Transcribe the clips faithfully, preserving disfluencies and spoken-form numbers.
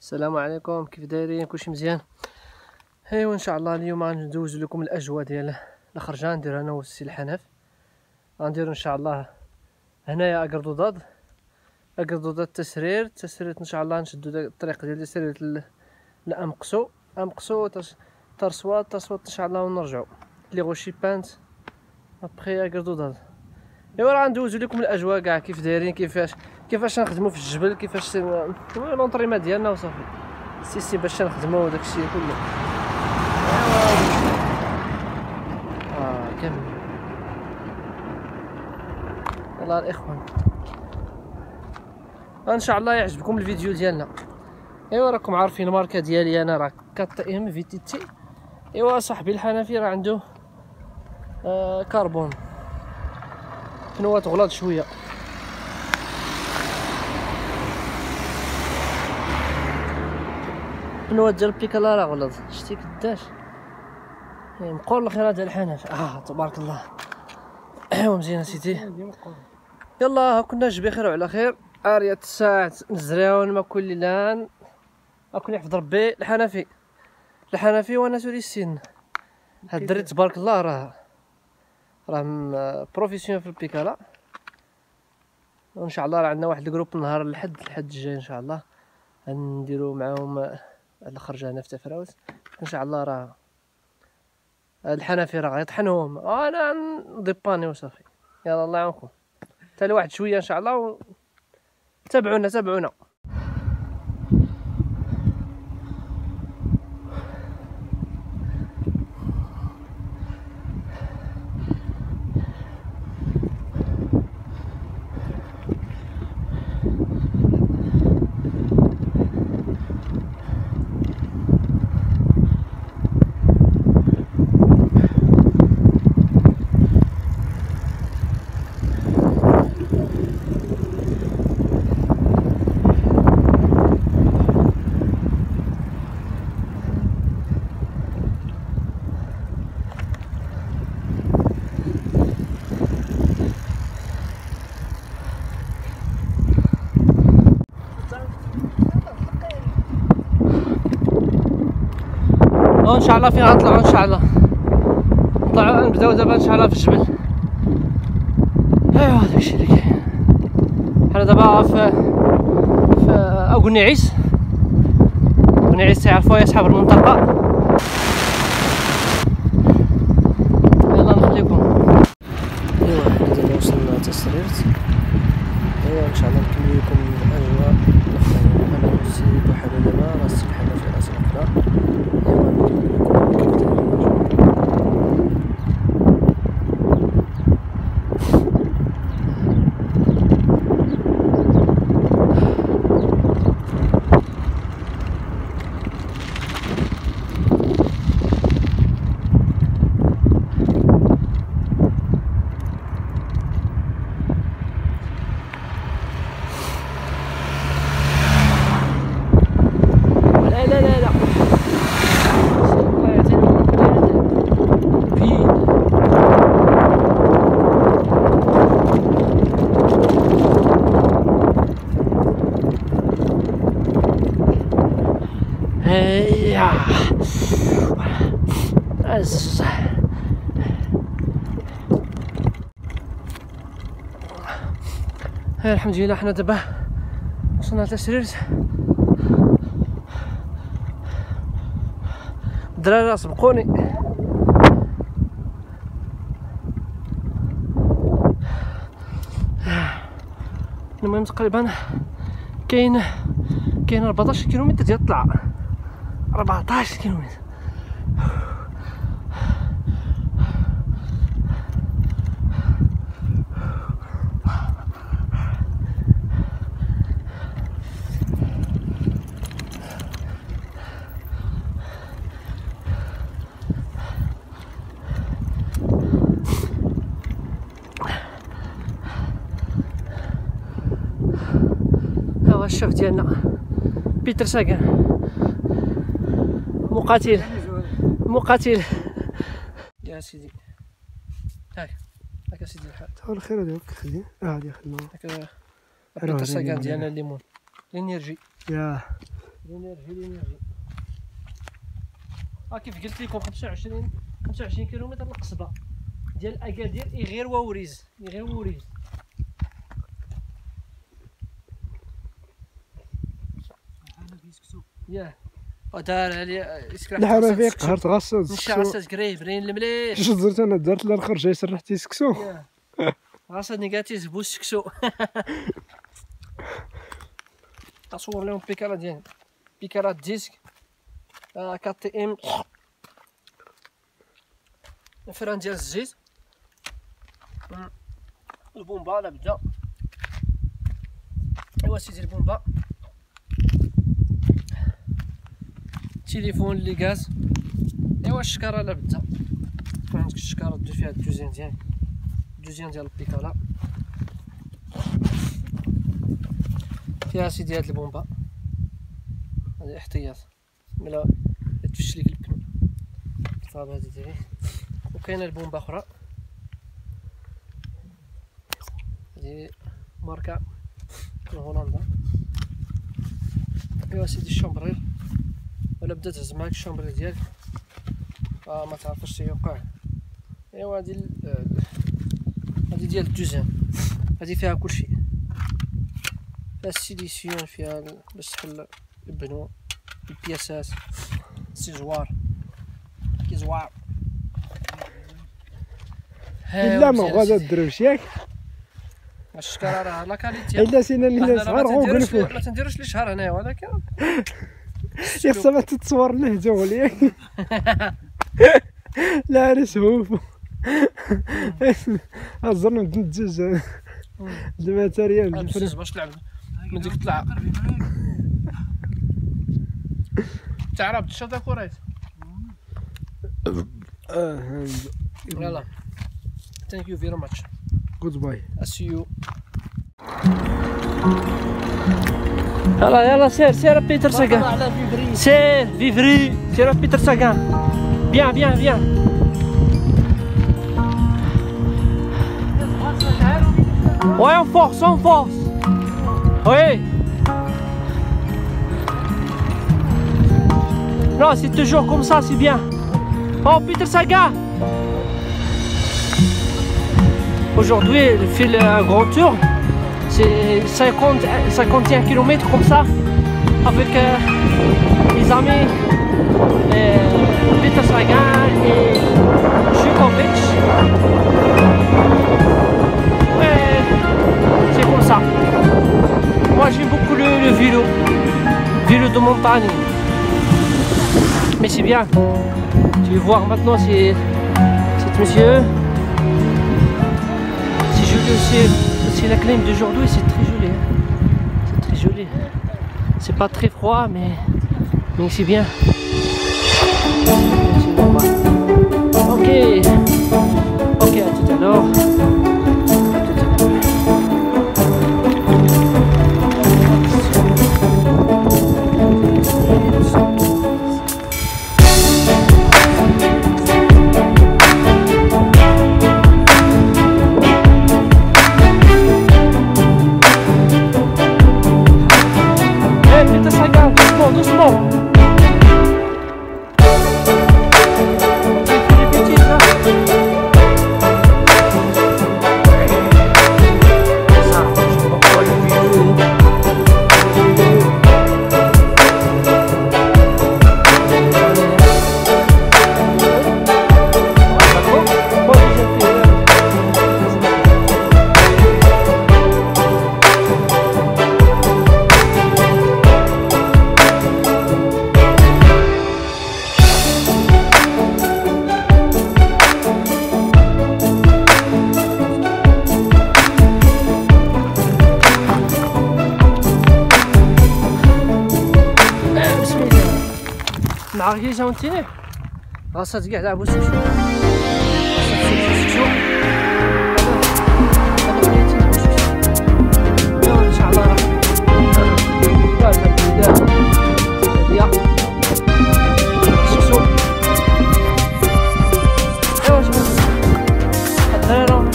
السلام عليكم، كيف دايرين؟ كلشي مزيان؟ ايوا ان شاء الله اليوم غندوز لكم الاجواء ديال الخرجه. ندير انا والسي الحنف، غنديرو ان شاء الله هنايا اكردوداد اكردوداد تسرير تسرير ان شاء الله. نشدو الطريق ديال تسرير لامقسو امقسو ترسوات ترسوات ان شاء الله، ونرجعو لي غوشيبانت ابخي اكردوداد. ايوا راه غندوزو لكم الاجواء كاع كيف دايرين، كيفاش كيفاش نخدمو في الجبل، كيفاش لونطريما ديالنا وصافي سيسي باش نخدمو وداكشي كله. اه كمل والله الاخوان، ان شاء الله يعجبكم الفيديو ديالنا. ايوا راكم عارفين الماركه ديالي انا راه كات ام في تي تي. ايوا صاحبي الحنفي راه عنده آه كربون، فنوات غلاض شويه. فنوات ديال البيكالا راه غلاض، شتي كداش مقول الخير ديال الحنف. اه تبارك الله. ايوا مزيان سيدي، يلا كنا جي بخير وعلى خير. اريا الساعه نزراون ما كل لان اكون يحفظ ربي. الحنفي الحنفي وانا سوري السن. هاد الدري تبارك الله راه راه بروفيسيونيل في البيكالا، وان شاء الله راه عندنا واحد الجروب نهار الحد الحد الجاي ان شاء الله غنديرو معاهم هاد الخرجه هنا في تفراوت ان شاء الله. راه الحنفي راه غيطحنهم، انا نديباني وصافي. يلا الله يعاونكم حتى لواحد شويه ان شاء الله. تابعونا تابعونا. ان شاء الله فين غنطلعوا ان شاء الله. نطلعوا نبداو دابا ان شاء الله في الجبل. ايوا داكشي اللي كاين. حنا دابا في في اغنيعيس. اغنيعيس تعرفوها يا صحاب المنطقه. يلا نخليكم. ايوا حنا دابا وصلنا تسريرت. ايوا ان شاء الله نكمل لكم الاجواء. انا والسي بوحدة دابا راه السي الحنفي راه سبقنا. هيا أز هيا الحمد لله حنا دابا وصلنا لتسريرت. الدراري راه سبقوني. المهم تقريبا كاين كاين أربعطاش كيلومتر ديال الطلعه. أربعطاش كيلومتر. ها هو الشيف ديالنا بيتر ساكان، مقاتل مقاتل يا سيدي. هاك هاك سيدي الحال. تا الخير ديالك خدي عادي خدمه. هاك بيتر ساكان ديالنا الليمون الانرجي. يا لينيرجي لينيرجي. ها كيف قلت لكم خمسة وعشرين خمسة وعشرين كيلومتر القصبه ديال اكادير غير ووريز غير ووريز. ياه ودار عليا يسكر الحرا فيك قهرت غاصة الشعر سات قريب رين المليح. شو زرت انا درت لها الخرجه سرحتي سكسو غاصة نيجاتيف بو سكسو. تصور لهم بيكالا ديالي بيكالا ديسك كا تي ام الفران ديال الزيت البومبا لا بدا. ايوا سيدي البومبا تليفون اللي غاز. ايوا الشكاره لا بدا عندك الشكاره دوز فيها الدوزيام ديالك الدوزيام ديال البيكالا فيها سيدي هاد البومبا هادي احتياط ملا تفش ليك البنو صافي هادي ديالي. وكاينه البومبا اخرى هادي ماركه من هولندا. ايوا سيدي الشومبرير ولا بدا تهز معاك الشومبرير ديالك اه ما تعرفش تيوقع. ايوا هادي هادي ديال الدوزيام هادي فيها كلشي فيها السيليسيون فيها باش تحل البنو البياسات السيجوار كيزوار. الا ما غادا الدروش ياك الشكاره راه لا كاليتي الا سينا اللي صغار غنقلفو ما تنديروش لي شهر هنايا ولكن يخصها ما تتصور لهجول ياك لا عرس هوفو هزرنا بدون الدجاج الماتيريال الفريز باش تلعب من ديك الطلعه تعرف تشوف داك وريت. يلا ثانك يو فيري ماتش جود باي سي يو. يلا يلا سير سير بيتر ساغان سير فيفري سير بيتر ساغان بيان بيان بيان. Ouais, on force, on force. Oui. Non, c'est toujours comme ça, c'est bien. Oh, Peter Sagan. Aujourd'hui, il fait un grand tour. C'est cinquante, cinquante et un kilomètres comme ça. Avec euh, les amis euh, Peter Sagan et Jukovic. C'est comme ça. Moi j'aime beaucoup le, le vélo, vélo de montagne. Mais c'est bien. Tu vas voir maintenant c'est cet monsieur. C'est joli aussi. C'est la clim d'aujourd'hui, c'est très joli. C'est très joli. C'est pas très froid mais, mais c'est bien. Ok. Ok, à tout à l'heure. معركة جاونتيني غاصة كاع لعبو سكسو غاصة سكسو هذا بغيتي نبو سكسو يلا ان شاء الله راه كاع البلدان هادية سكسو ايوا شوف هاد الدراري راهم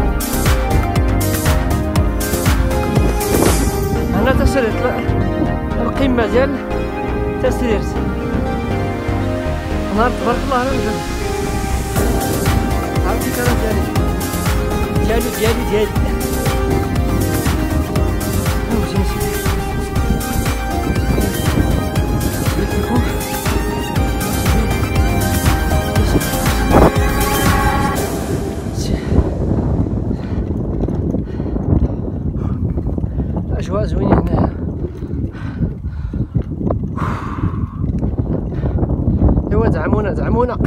هنا تسريت القمه ديال تسريرت. نهار تبارك الله على الجبل. عرفتي كلام ديالي ديالي ديالي ديالي مزيان سيدي. قلت لكم الاجواء زوينه هنايا. ايوا دعمونا دعمونا.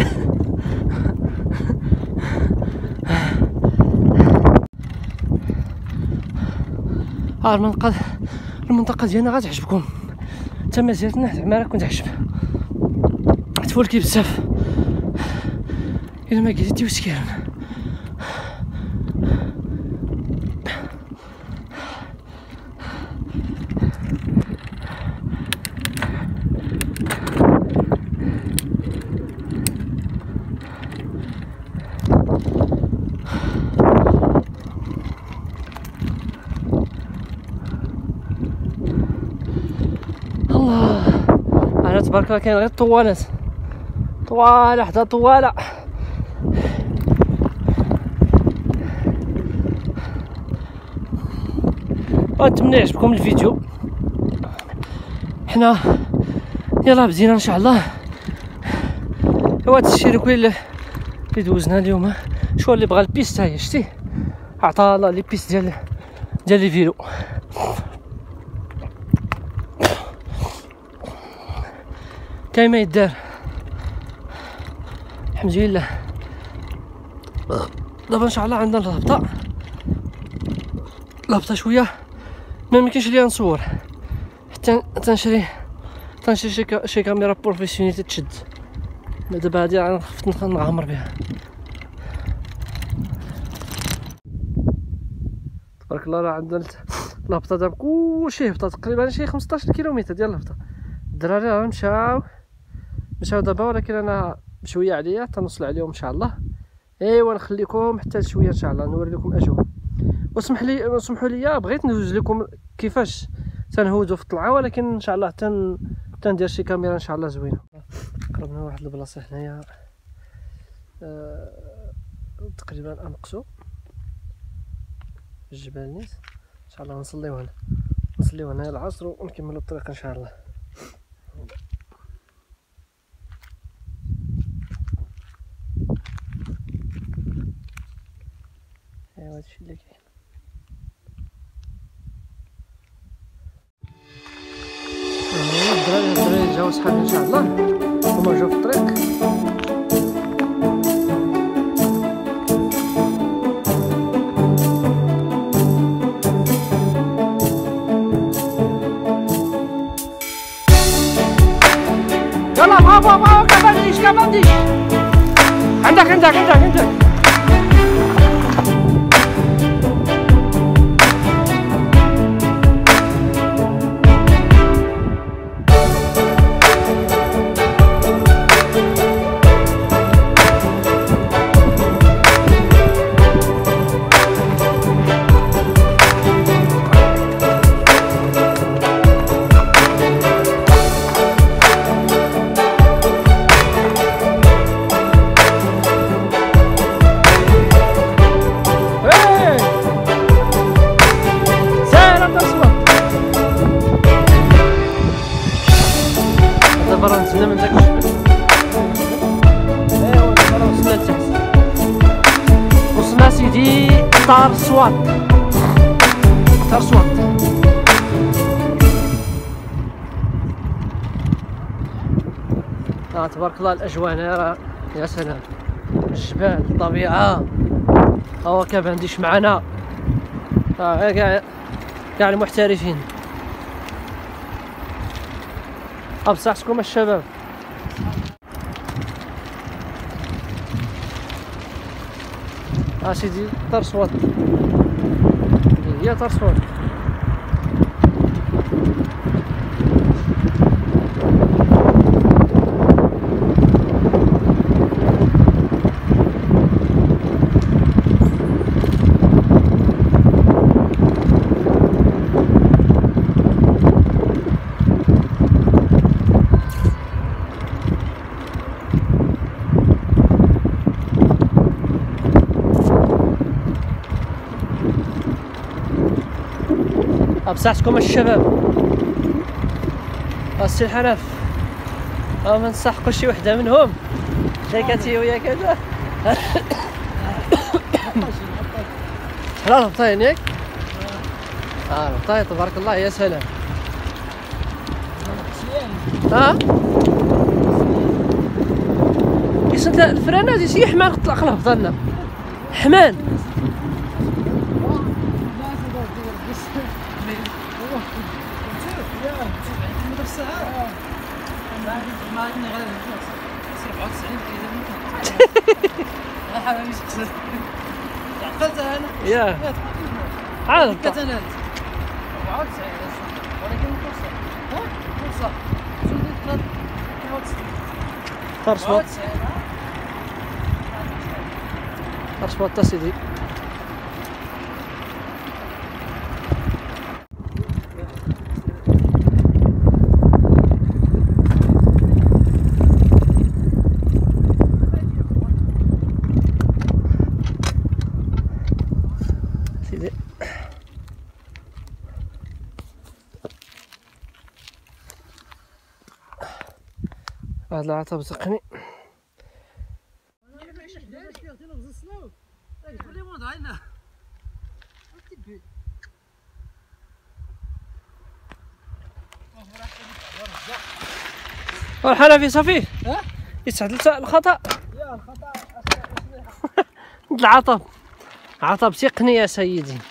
ها المنطقة المنطقة ديالنا غتعجبكم، تمازيتنا زعما راكم تعجب، تفولكي بزاف الا ما قلتي وسكيرن. الله انا تبارك الله كاين غير طوالات طواله حدا طواله. نتمنى يعجبكم الفيديو. حنا يلا بدينا ان شاء الله. هو هاد الشيركوي اللي دوزنا اليوم، شو اللي بغى البيست هاهي شتي عطا الله لي بيست ديال ديال لي فيلو. كاين ما يدار الحمد لله. دابا ان شاء الله عندنا الهبطه الهبطه شويه ما يمكنش ليا نصور حتى تنشري تنشري شي شي كاميرا بروفيسيونيل تتشد. دابا هادي انا خفت نغامر بها. تبارك الله راه عندنا الهبطه دابا كلشي هبطه تقريبا شي خمسطاش كيلومتر ديال الهبطه. الدراري راه مشاو مشاو دابا، ولكن انا بشويه عليا تنوصل عليهم ان شاء الله. ايوا نخليكم حتى شويه ان شاء الله نوري لكم اجواء. واسمح لي اسمحوا لي بغيت ندوز لكم كيفاش تنهودوا في الطلعه، ولكن ان شاء الله تن تندير شي كاميرا ان شاء الله زوينه. قربنا واحد البلاصه هنايا أه... تقريبا انقصوا الجبال نيت. ان شاء الله نصليو هنا نصليو هنا العصر ونكملوا الطريق ان شاء الله. ايوا هادشي اللي كاين. الدراري الدراري جاو صحابي ان شاء الله، هما جاو في الطريق. يلا برافو برافو كمانديش كمانديش عندك عندك عندك عندك. دابا نزلنا من داك الجبل. ايوا دابا وصلنا لتحت، وصلنا سيدي دار الصوات دار الصوات. اه تبارك الله الاجواء هنا راه يا سلام، الجبال الطبيعه. هو كابانديش معنا اه كاع كاع المحترفين. بصحتكم الشباب. ها سيدي طرصوات هي طرصوات. بصحتكم الشباب. السي الحنف ها ما نستحقوا شي وحده منهم شركتي ويا كذا. لا البطاين ياك؟ اه البطاين تبارك الله يا سلام. ها يسنت الفرانات يسي حمان قد العقل هبطلنا حمان. يا عاد كتنات أربعة وتسعين ولكن فرصة ها فرصة زودت فرصة فرصة سيدي. سيدي هاد العطب سقني. والحنفي صافي يتعدل الخطأ. يا الخطأ العطب عطب تقني يا سيدي.